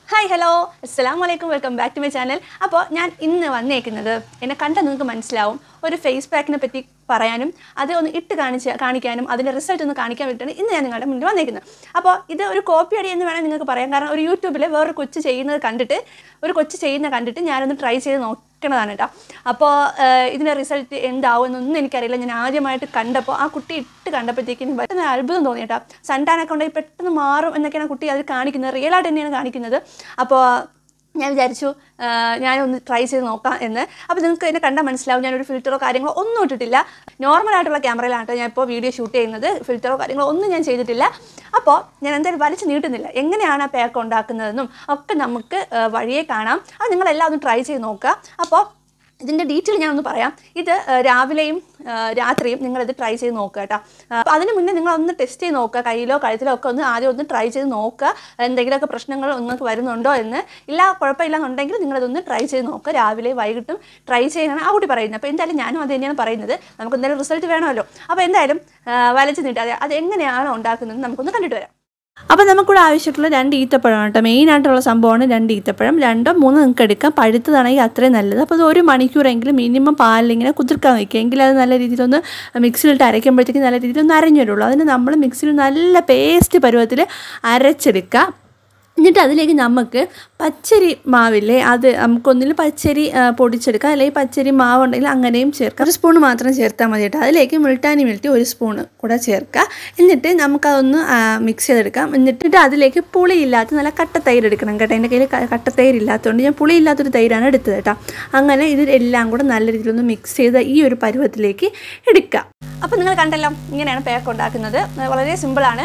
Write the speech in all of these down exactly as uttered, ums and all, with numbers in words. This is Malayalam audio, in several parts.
Hi, hello. Assalamu alaikum. Welcome back to my channel. അപ്പോൾ ഞാൻ ഇന്ന് വന്നേക്കുന്നത് എന്നെ കണ്ടാൽ നിങ്ങൾക്ക് മനസ്സിലാവും ഒരു ഫേസ് പാക്കിനെ പറ്റി പറയാനും അത് ഒന്ന് ഇട്ട് കാണിച്ച് കാണിക്കാനും അതിന്റെ റിസൾട്ട് ഒന്ന് കാണിക്കാൻ വേണ്ടിയിട്ടാണ് ഇന്ന് ഞാൻ നിങ്ങളുടെ മുന്നിൽ വന്നേക്കുന്നത്. അപ്പോൾ ഇത് ഒരു കോപ്പി അടി എന്ന് വേണം നിങ്ങൾക്ക് പറയാം. കാരണം ഒരു യൂട്യൂബിൽ വേറൊരു കൊച്ചു ചെയ്യുന്നത് കണ്ടിട്ട് ഒരു കൊച്ചു ചെയ്യുന്നത് കണ്ടിട്ട് ഞാനൊന്ന് ട്രൈ ചെയ്ത് നോക്കണതാണ് കേട്ടോ. അപ്പോൾ ഇതിൻ്റെ റിസൾട്ട് എന്താവും എന്നൊന്നും എനിക്കറിയില്ല. ഞാൻ ആദ്യമായിട്ട് കണ്ടപ്പോൾ ആ കുട്ടി ഇട്ട് കണ്ടപ്പോഴത്തേക്കും പെട്ടെന്ന് അത്ഭുതം തോന്നി കേട്ടോ. സൺടാനൊക്കെ ഉണ്ടെങ്കിൽ പെട്ടെന്ന് മാറും എന്നൊക്കെയാണ് കുട്ടി അത് കാണിക്കുന്നത്. റിയലായിട്ട് തന്നെയാണ് കാണിക്കുന്നത്. അപ്പോൾ ഞാൻ വിചാരിച്ചു ഞാനൊന്ന് ട്രൈ ചെയ്ത് നോക്കാം എന്ന്. അപ്പോൾ നിങ്ങൾക്ക് എന്നെ കണ്ടാൽ മനസ്സിലാവും ഞാനൊരു ഫിൽറ്ററോ കാര്യങ്ങളോ ഒന്നും ഇട്ടിട്ടില്ല. നോർമലായിട്ടുള്ള ക്യാമറയിലാണ് ഞാൻ ഇപ്പോൾ വീഡിയോ ഷൂട്ട് ചെയ്യുന്നത്. ഫിൽറ്ററോ കാര്യങ്ങളോ ഒന്നും ഞാൻ ചെയ്തിട്ടില്ല. അപ്പോൾ ഞാൻ എന്തായാലും വലിച്ചു നീട്ടുന്നില്ല. എങ്ങനെയാണ് ആ പാക്ക് ഉണ്ടാക്കുന്നതെന്നും ഒക്കെ നമുക്ക് വഴിയെ കാണാം. അത് നിങ്ങളെല്ലാം ഒന്ന് ട്രൈ ചെയ്ത് നോക്കുക. അപ്പോൾ ഇതിൻ്റെ ഡീറ്റെയിൽ ഞാനൊന്ന് പറയാം. ഇത് രാവിലെയും രാത്രിയും നിങ്ങളിത് ട്രൈ ചെയ്ത് നോക്കുക കേട്ടോ. അപ്പോൾ അതിന് മുന്നേ നിങ്ങളൊന്ന് ടെസ്റ്റ് ചെയ്ത് നോക്കുക. കയ്യിലോ കഴുത്തിലോ ഒക്കെ ഒന്ന് ആദ്യം ഒന്ന് ട്രൈ ചെയ്ത് നോക്കുക. എന്തെങ്കിലുമൊക്കെ പ്രശ്നങ്ങൾ നിങ്ങൾക്ക് വരുന്നുണ്ടോ എന്ന്. ഇല്ല കുഴപ്പമില്ലെന്നുണ്ടെങ്കിൽ നിങ്ങളതൊന്ന് ട്രൈ ചെയ്ത് നോക്കുക. രാവിലെ വൈകിട്ടും ട്രൈ ചെയ്യാനാണ് ആ കുട്ടി പറയുന്നത്. അപ്പോൾ എന്തായാലും ഞാനും അത് തന്നെയാണ് പറയുന്നത്. നമുക്ക് എന്തായാലും റിസൾട്ട് വേണമല്ലോ. അപ്പോൾ എന്തായാലും വലിച്ചു നീട്ടാതെ അത് എങ്ങനെയാണ് ഉണ്ടാക്കുന്നത് നമുക്കൊന്ന് കണ്ടിട്ട് വരാം. അപ്പോൾ നമുക്കിവിടെ ആവശ്യമുള്ള രണ്ട് ഈത്തപ്പഴമാണ് കേട്ടോ. മെയിനായിട്ടുള്ള സംഭവമാണ് രണ്ട് ഈത്തപ്പഴം. രണ്ടോ മൂന്നോ നിങ്ങൾക്ക് എടുക്കാം. പഴുത്തതാണെങ്കിൽ അത്രയും നല്ലത്. അപ്പോൾ അത് ഒരു മണിക്കൂറെങ്കിലും മിനിമം പാലിലിങ്ങനെ കുതിർക്കാൻ വയ്ക്കുക. എങ്കിൽ അത് നല്ല രീതിയിലൊന്ന് മിക്സിയിലിട്ട് അരയ്ക്കുമ്പോഴത്തേക്ക് നല്ല രീതിയിലൊന്ന് അരഞ്ഞു വരുള്ളൂ. അതിന് നമ്മൾ മിക്സിയിൽ നല്ല പേസ്റ്റ് പരുവത്തിൽ അരച്ചെടുക്കുക. എന്നിട്ട് അതിലേക്ക് നമുക്ക് പച്ചരി മാവില്ലേ അത് നമുക്കൊന്നിൽ പച്ചരി പൊടിച്ചെടുക്കാം. അല്ലെങ്കിൽ പച്ചരി മാവ് ഉണ്ടെങ്കിൽ അങ്ങനെയും ചേർക്കാം. ഒരു സ്പൂൺ മാത്രം ചേർത്താൽ മതി കേട്ടോ. അതിലേക്ക് മുൾട്ടാനി മിൽട്ടി ഒരു സ്പൂണ് കൂടെ ചേർക്കുക. എന്നിട്ട് നമുക്കതൊന്ന് മിക്സ് ചെയ്തെടുക്കാം. എന്നിട്ട് അതിലേക്ക് പുളിയില്ലാത്ത നല്ല കട്ട തൈര് എടുക്കണം കേട്ടോ. എൻ്റെ കയ്യിൽ കട്ട തൈര് ഇല്ലാത്തതുകൊണ്ട് ഞാൻ പുളിയില്ലാത്തൊരു തൈരാണ് എടുത്തത് കേട്ടോ. അങ്ങനെ ഇതിലെല്ലാം കൂടെ നല്ല രീതിയിലൊന്ന് മിക്സ് ചെയ്ത് ഈ ഒരു പരുവത്തിലേക്ക് എടുക്കുക. അപ്പോൾ നിങ്ങൾ കണ്ടല്ലോ ഇങ്ങനെയാണ് പാക്ക് ഉണ്ടാക്കുന്നത്. വളരെ സിമ്പിളാണ്.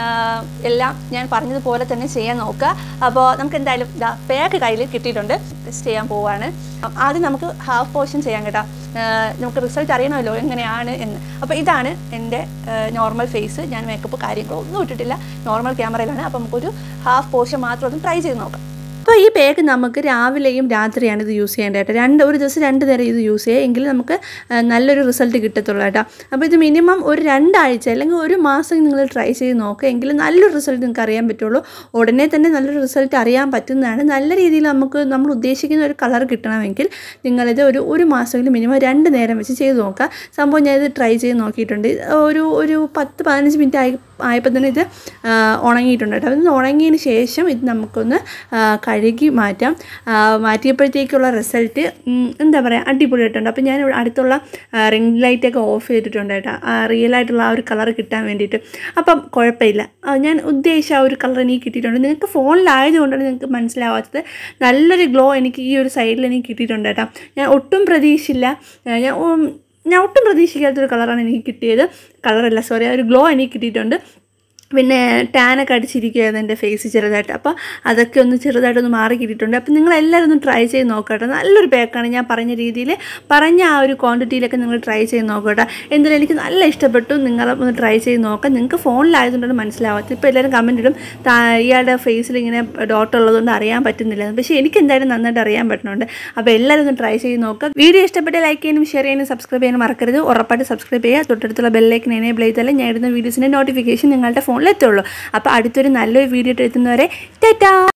എല്ലാം ഞാൻ പറഞ്ഞതുപോലെ തന്നെ ചെയ്യാൻ നോക്കുക. അപ്പോൾ നമുക്ക് എന്തായാലും ഇതാ പാക്ക് കയ്യിൽ കിട്ടിയിട്ടുണ്ട്. ടെസ്റ്റ് ചെയ്യാൻ പോവുകയാണ്. ആദ്യം നമുക്ക് ഹാഫ് പോർഷൻ ചെയ്യാം കേട്ടോ. നമുക്ക് റിസൾട്ട് അറിയണമല്ലോ എങ്ങനെയാണ് എന്ന്. അപ്പോൾ ഇതാണ് എൻ്റെ നോർമൽ ഫേസ്. ഞാൻ മേക്കപ്പ് കാര്യങ്ങളോ ഒന്നും ഇട്ടിട്ടില്ല. നോർമൽ ക്യാമറയിലാണ്. അപ്പോൾ നമുക്കൊരു ഹാഫ് പോർഷൻ മാത്രം ഒന്ന് ട്രൈ ചെയ്ത് നോക്കാം. അപ്പോൾ ഈ പാക്ക് നമുക്ക് രാവിലെയും രാത്രിയാണ് ഇത് യൂസ് ചെയ്യേണ്ടത് കേട്ടോ. രണ്ട് ഒരു ദിവസം രണ്ട് നേരം ഇത് യൂസ് ചെയ്യുക. എങ്കിൽ നമുക്ക് നല്ലൊരു റിസൾട്ട് കിട്ടത്തുള്ളൂ കേട്ടോ. അപ്പോൾ ഇത് മിനിമം ഒരു രണ്ടാഴ്ച അല്ലെങ്കിൽ ഒരു മാസം നിങ്ങൾ ട്രൈ ചെയ്ത് നോക്കുക. എങ്കിൽ നല്ലൊരു റിസൾട്ട് നിങ്ങൾക്ക് അറിയാൻ പറ്റുള്ളൂ. ഉടനെ തന്നെ നല്ലൊരു റിസൾട്ട് അറിയാൻ പറ്റുന്നതാണ്. നല്ല രീതിയിൽ നമുക്ക് നമ്മൾ ഉദ്ദേശിക്കുന്ന ഒരു കളർ കിട്ടണമെങ്കിൽ നിങ്ങളിത് ഒരു ഒരു മാസമെങ്കിലും മിനിമം രണ്ട് നേരം വെച്ച് ചെയ്ത് നോക്കുക. സംഭവം ഞാനിത് ട്രൈ ചെയ്ത് നോക്കിയിട്ടുണ്ട്. ഒരു ഒരു പത്ത് പതിനഞ്ച് മിനിറ്റ് ആയി ആയപ്പോൾ തന്നെ ഇത് ഉണങ്ങിയിട്ടുണ്ട് കേട്ടോ. ഇത് ഉണങ്ങിയതിന് ശേഷം ഇത് നമുക്കൊന്ന് കഴുകി മാറ്റാം. മാറ്റിയപ്പോഴത്തേക്കുള്ള റിസൾട്ട് എന്താ പറയുക അടിപൊളിയായിട്ടുണ്ട്. അപ്പോൾ ഞാൻ അടുത്തുള്ള റിംഗ് ലൈറ്റൊക്കെ ഓഫ് ചെയ്തിട്ടുണ്ട് കേട്ടോ. റിയലായിട്ടുള്ള ആ ഒരു കളർ കിട്ടാൻ വേണ്ടിയിട്ട്. അപ്പം കുഴപ്പമില്ല. ഞാൻ ഉദ്ദേശിച്ച ആ ഒരു കളർ എനിക്ക് കിട്ടിയിട്ടുണ്ട്. നിങ്ങൾക്ക് ഫോണിലായതുകൊണ്ടാണ് നിങ്ങൾക്ക് മനസ്സിലാവാത്തത്. നല്ലൊരു ഗ്ലോ എനിക്ക് ഈ ഒരു സൈഡിൽ എനിക്ക് കിട്ടിയിട്ടുണ്ട് കേട്ടോ. ഞാൻ ഒട്ടും പ്രതീക്ഷിച്ചില്ല. ഞാൻ ഞാൻ ഒട്ടും പ്രതീക്ഷിക്കാത്തൊരു കളറാണ് എനിക്ക് കിട്ടിയത്. കളറല്ല സോറി ഒരു ഗ്ലോ എനിക്ക് കിട്ടിയിട്ടുണ്ട്. പിന്നെ ടാനൊക്കെ അടിച്ചിരിക്കുകയായിരുന്നു എൻ്റെ ഫേസ് ചെറുതായിട്ട്. അപ്പോൾ അതൊക്കെ ഒന്ന് ചെറുതായിട്ടൊന്ന് മാറി കിട്ടിയിട്ടുണ്ട്. അപ്പോൾ നിങ്ങളെല്ലാവരും ഒന്ന് ട്രൈ ചെയ്ത് നോക്കട്ടെ. നല്ലൊരു പാക്കാണ്. ഞാൻ പറഞ്ഞ രീതിയിൽ പറഞ്ഞ ആ ഒരു ക്വാണ്ടിറ്റിയിലൊക്കെ നിങ്ങൾ ട്രൈ ചെയ്ത് നോക്കട്ടെ. എന്തായാലും എനിക്ക് നല്ല ഇഷ്ടപ്പെട്ടു. നിങ്ങൾ ഒന്ന് ട്രൈ ചെയ്ത് നോക്കാം. നിങ്ങൾക്ക് ഫോണിലായതുകൊണ്ടാണ് മനസ്സിലാവാത്തത്. ഇപ്പോൾ എല്ലാവരും കമൻറ്റ് ഇടും ഇയാളുടെ ഫേസിൽ ഇങ്ങനെ ഡോട്ട് ഉള്ളതുകൊണ്ട് അറിയാൻ പറ്റുന്നില്ല. പക്ഷേ എനിക്ക് എന്തായാലും നന്നായിട്ട് അറിയാൻ പറ്റുന്നുണ്ട്. അപ്പോൾ എല്ലാവരും ഒന്ന് ട്രൈ ചെയ്ത് നോക്കുക. വീഡിയോ ഇഷ്ടപ്പെട്ട് ലൈക്ക് ചെയ്യാനും ഷെയർ ചെയ്യാനും സബ്സ്ക്രൈബ് ചെയ്യാനും മറക്കരുത്. ഉറപ്പായിട്ട് സബ്സ്ക്രൈബ് ചെയ്യുക. തൊട്ടടുത്തുള്ള ബെല്ലൈക്കൻ എനേബിൾ ചെയ്താലേ ഞാൻ ഇടുന്ന വീഡിയോസിൻ്റെ നോട്ടിഫിക്കേഷൻ നിങ്ങളുടെ ഫോണിൽ എത്തുള്ളൂ. അപ്പോൾ അടുത്തൊരു നല്ലൊരു വീഡിയോ എത്തുന്നവരെ ടാറ്റാ.